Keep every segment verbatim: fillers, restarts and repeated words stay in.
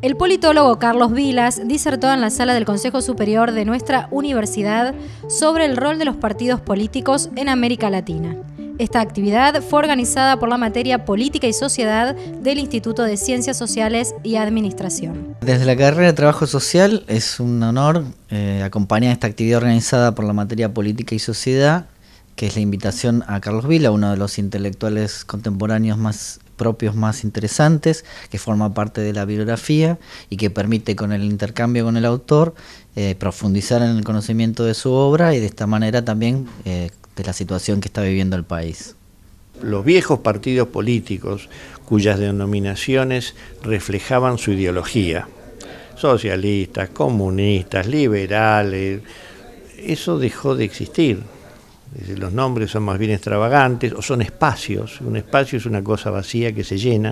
El politólogo Carlos Vilas disertó en la sala del Consejo Superior de nuestra universidad sobre el rol de los partidos políticos en América Latina. Esta actividad fue organizada por la materia Política y Sociedad del Instituto de Ciencias Sociales y Administración. Desde la carrera de Trabajo Social es un honor eh, acompañar esta actividad organizada por la materia Política y Sociedad, que es la invitación a Carlos Vilas, uno de los intelectuales contemporáneos más propios más interesantes, que forma parte de la bibliografía y que permite con el intercambio con el autor eh, profundizar en el conocimiento de su obra y de esta manera también eh, de la situación que está viviendo el país. Los viejos partidos políticos, cuyas denominaciones reflejaban su ideología, socialistas, comunistas, liberales, eso dejó de existir. Los nombres son más bien extravagantes o son espacios. Un espacio es una cosa vacía que se llena.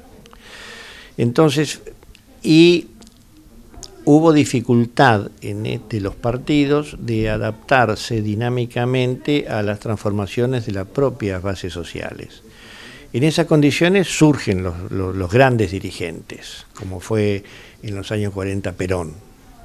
Entonces, y hubo dificultad en este, los partidos de adaptarse dinámicamente a las transformaciones de las propias bases sociales. En esas condiciones surgen los, los, los grandes dirigentes, como fue en los años cuarenta Perón.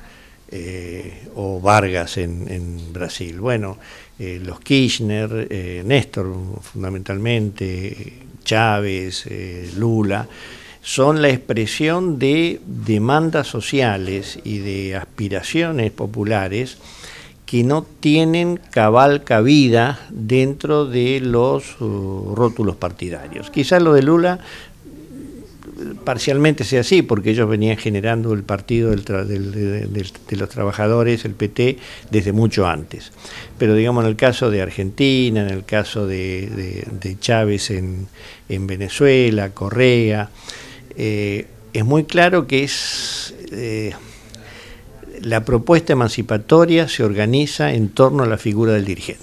Eh, o Vargas en, en Brasil. Bueno, eh, los Kirchner, eh, Néstor fundamentalmente, Chávez, eh, Lula, son la expresión de demandas sociales y de aspiraciones populares que no tienen cabal cabida dentro de los uh, rótulos partidarios. Quizás lo de Lula parcialmente sea así, porque ellos venían generando el partido del tra del, del, del, de los trabajadores, el P T, desde mucho antes. Pero digamos en el caso de Argentina, en el caso de, de, de Chávez en, en Venezuela, Correa, eh, es muy claro que es eh, la propuesta emancipatoria se organiza en torno a la figura del dirigente.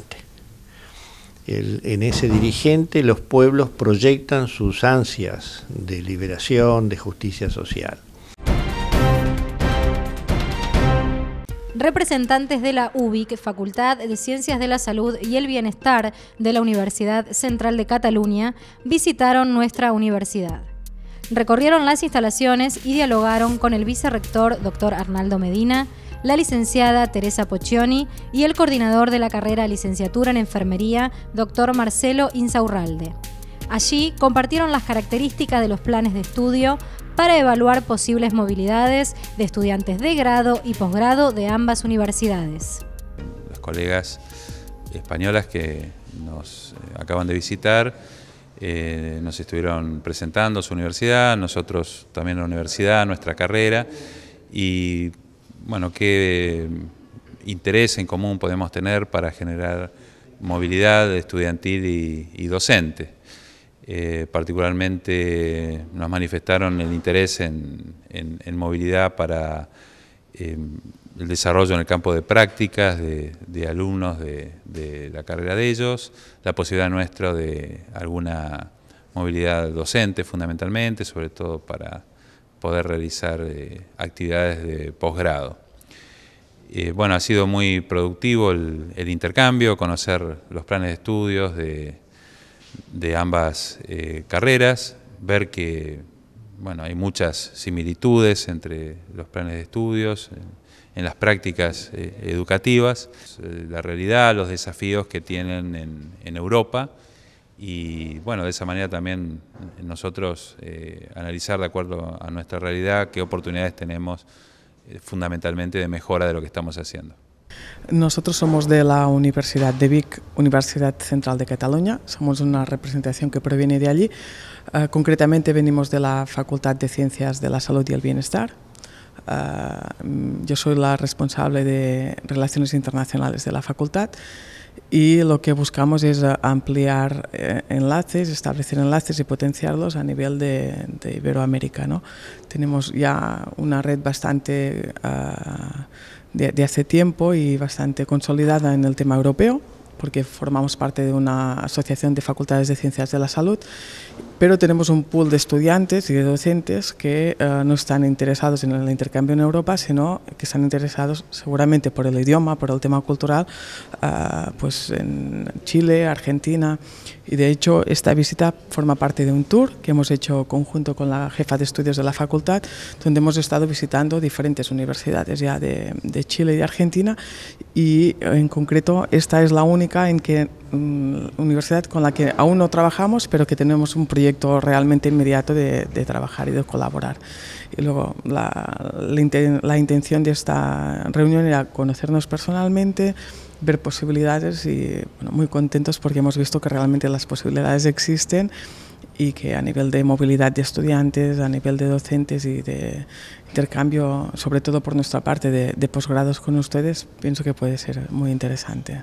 El, en ese dirigente los pueblos proyectan sus ansias de liberación, de justicia social. Representantes de la U B I C, Facultad de Ciencias de la Salud y el Bienestar de la Universidad Central de Cataluña, visitaron nuestra universidad. Recorrieron las instalaciones y dialogaron con el vicerrector, doctor Arnaldo Medina, la licenciada Teresa Poccioni y el coordinador de la carrera Licenciatura en Enfermería, doctor Marcelo Insaurralde. Allí compartieron las características de los planes de estudio para evaluar posibles movilidades de estudiantes de grado y posgrado de ambas universidades. Las colegas españolas que nos acaban de visitar eh, nos estuvieron presentando su universidad, nosotros también la universidad, nuestra carrera, y bueno, qué interés en común podemos tener para generar movilidad estudiantil y, y docente. Eh, particularmente nos manifestaron el interés en, en, en movilidad para eh, el desarrollo en el campo de prácticas de, de alumnos de, de la carrera de ellos, la posibilidad nuestra de alguna movilidad docente fundamentalmente, sobre todo para poder realizar eh, actividades de posgrado. Eh, bueno, ha sido muy productivo el, el intercambio, conocer los planes de estudios de, de ambas eh, carreras, ver que bueno, hay muchas similitudes entre los planes de estudios, en, en las prácticas eh, educativas, eh, la realidad, los desafíos que tienen en, en Europa. Y bueno, de esa manera también nosotros eh, analizar de acuerdo a nuestra realidad qué oportunidades tenemos eh, fundamentalmente de mejora de lo que estamos haciendo. Nosotros somos de la Universidad de Vic, Universidad Central de Cataluña, somos una representación que proviene de allí. Uh, concretamente venimos de la Facultad de Ciencias de la Salud y el Bienestar. Uh, yo soy la responsable de Relaciones Internacionales de la facultad. Y lo que buscamos es ampliar eh, enlaces, establecer enlaces y potenciarlos a nivel de, de Iberoamérica, ¿no? Tenemos ya una red bastante uh, de, de hace tiempo y bastante consolidada en el tema europeo, porque formamos parte de una asociación de facultades de ciencias de la salud pero tenemos un pool de estudiantes y de docentes que uh, no están interesados en el intercambio en Europa, sino que están interesados seguramente por el idioma, por el tema cultural, uh, pues en Chile, Argentina, y de hecho esta visita forma parte de un tour que hemos hecho conjunto con la jefa de estudios de la facultad, donde hemos estado visitando diferentes universidades ya de, de Chile y de Argentina, y en concreto esta es la única en que universidad con la que aún no trabajamos, pero que tenemos un proyecto realmente inmediato de, de trabajar y de colaborar. Y luego la, la, la intención de esta reunión era conocernos personalmente, ver posibilidades y bueno, muy contentos porque hemos visto que realmente las posibilidades existen y que a nivel de movilidad de estudiantes, a nivel de docentes y de intercambio, sobre todo por nuestra parte de, de posgrados con ustedes, pienso que puede ser muy interesante.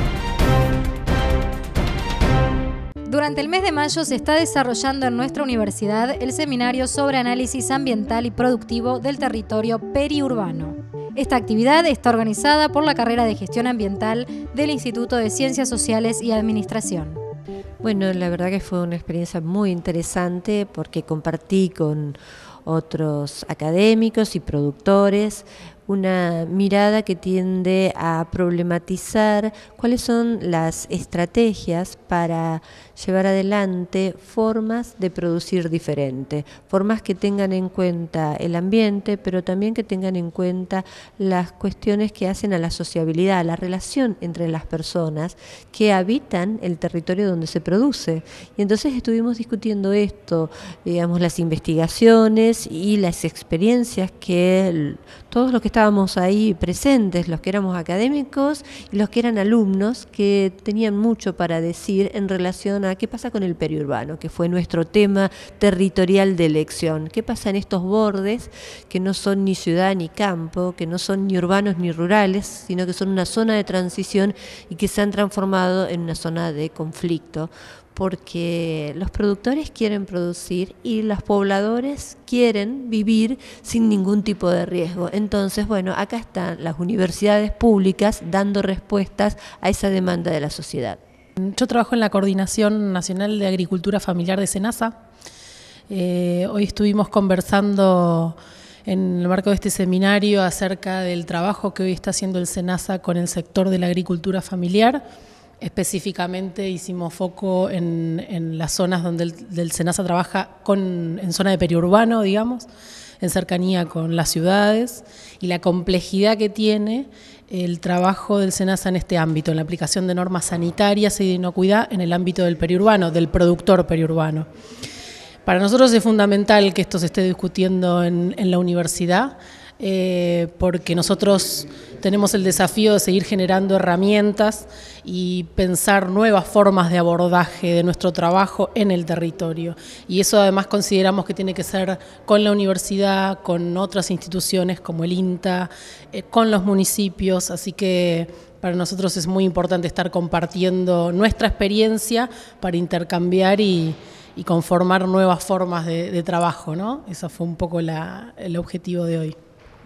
Durante el mes de mayo se está desarrollando en nuestra universidad el seminario sobre análisis ambiental y productivo del territorio periurbano. Esta actividad está organizada por la carrera de Gestión Ambiental del Instituto de Ciencias Sociales y Administración. Bueno, la verdad que fue una experiencia muy interesante porque compartí con otros académicos y productores una mirada que tiende a problematizar cuáles son las estrategias para llevar adelante formas de producir diferente, formas que tengan en cuenta el ambiente, pero también que tengan en cuenta las cuestiones que hacen a la sociabilidad, a la relación entre las personas que habitan el territorio donde se produce. Y entonces estuvimos discutiendo esto, digamos, las investigaciones y las experiencias que el, todos los que estábamos ahí presentes, los que éramos académicos y los que eran alumnos, que tenían mucho para decir en relación a qué pasa con el periurbano, que fue nuestro tema territorial de elección. ¿Qué pasa en estos bordes que no son ni ciudad ni campo, que no son ni urbanos ni rurales, sino que son una zona de transición y que se han transformado en una zona de conflicto? Porque los productores quieren producir y los pobladores quieren vivir sin ningún tipo de riesgo. Entonces, bueno, acá están las universidades públicas dando respuestas a esa demanda de la sociedad. Yo trabajo en la Coordinación Nacional de Agricultura Familiar de SENASA. Eh, hoy estuvimos conversando en el marco de este seminario acerca del trabajo que hoy está haciendo el SENASA con el sector de la agricultura familiar. Específicamente hicimos foco en, en las zonas donde el del SENASA trabaja con, en zona de periurbano, digamos, en cercanía con las ciudades, y la complejidad que tiene el trabajo del SENASA en este ámbito, en la aplicación de normas sanitarias y de inocuidad en el ámbito del periurbano, del productor periurbano. Para nosotros es fundamental que esto se esté discutiendo en, en la universidad, eh, porque nosotros tenemos el desafío de seguir generando herramientas y pensar nuevas formas de abordaje de nuestro trabajo en el territorio. Y eso además consideramos que tiene que ser con la universidad, con otras instituciones como el INTA, eh, con los municipios, así que para nosotros es muy importante estar compartiendo nuestra experiencia para intercambiar y, y conformar nuevas formas de, de trabajo, ¿no? Eso fue un poco la, el objetivo de hoy.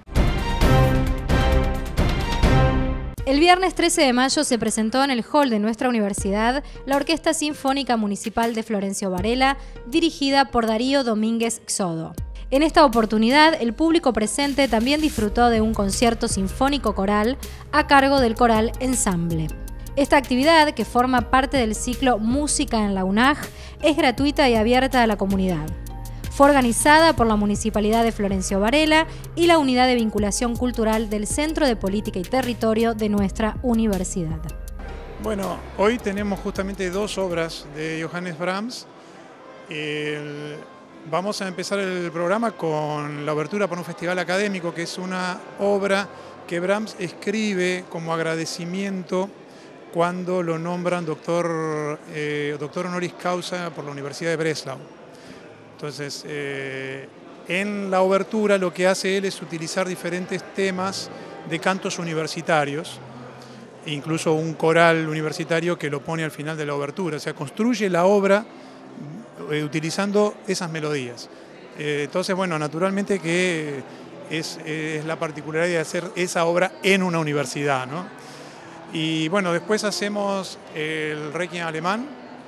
El viernes trece de mayo se presentó en el hall de nuestra universidad la Orquesta Sinfónica Municipal de Florencio Varela, dirigida por Darío Domínguez Xodo. En esta oportunidad, el público presente también disfrutó de un concierto sinfónico coral a cargo del coral Ensamble. Esta actividad, que forma parte del ciclo Música en la UNAG, es gratuita y abierta a la comunidad. Fue organizada por la Municipalidad de Florencio Varela y la Unidad de Vinculación Cultural del Centro de Política y Territorio de nuestra universidad. Bueno, hoy tenemos justamente dos obras de Johannes Brahms. El, vamos a empezar el programa con la obertura para un festival académico, que es una obra que Brahms escribe como agradecimiento cuando lo nombran doctor, eh, doctor honoris causa por la Universidad de Breslau. Entonces, eh, en la obertura lo que hace él es utilizar diferentes temas de cantos universitarios, incluso un coral universitario que lo pone al final de la obertura, o sea, construye la obra eh, utilizando esas melodías. Eh, entonces, bueno, naturalmente que es, es la particularidad de hacer esa obra en una universidad, ¿no? Y bueno, después hacemos el Requiem alemán,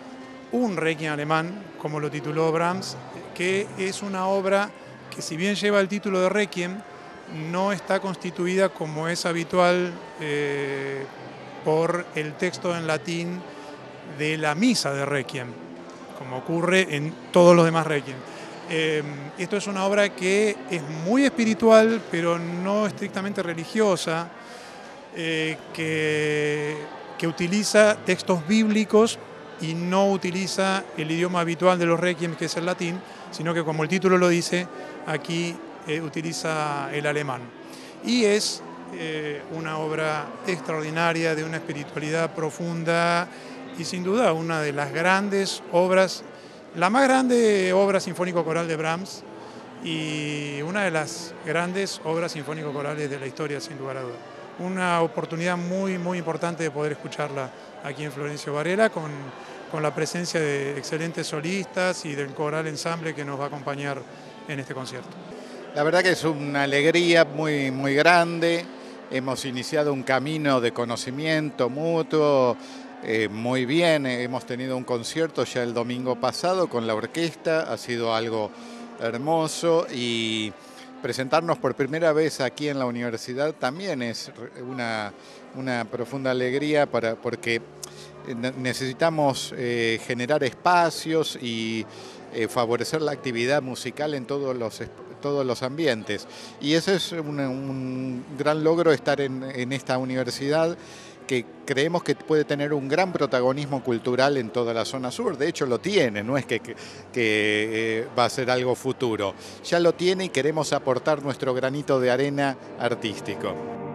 un Requiem alemán, como lo tituló Brahms, que es una obra que, si bien lleva el título de Requiem, no está constituida como es habitual eh, por el texto en latín de la misa de Requiem, como ocurre en todos los demás Requiem. Eh, esto es una obra que es muy espiritual, pero no estrictamente religiosa, eh, que, que utiliza textos bíblicos y no utiliza el idioma habitual de los Requiem, que es el latín, sino que, como el título lo dice, aquí eh, utiliza el alemán. Y es eh, una obra extraordinaria, de una espiritualidad profunda y sin duda una de las grandes obras, la más grande obra sinfónico-coral de Brahms y una de las grandes obras sinfónico-corales de la historia, sin lugar a dudas. Una oportunidad muy, muy importante de poder escucharla aquí en Florencio Varela, con, con la presencia de excelentes solistas y del coral ensamble que nos va a acompañar en este concierto. La verdad que es una alegría muy, muy grande. Hemos iniciado un camino de conocimiento mutuo eh, muy bien. Hemos tenido un concierto ya el domingo pasado con la orquesta, ha sido algo hermoso, y presentarnos por primera vez aquí en la universidad también es una, una profunda alegría, para, porque necesitamos eh, generar espacios y eh, favorecer la actividad musical en todos los, todos los ambientes. Y ese es un, un gran logro, estar en, en esta universidad, que creemos que puede tener un gran protagonismo cultural en toda la zona sur. De hecho lo tiene, no es que, que, que eh, va a ser algo futuro. Ya lo tiene y queremos aportar nuestro granito de arena artístico.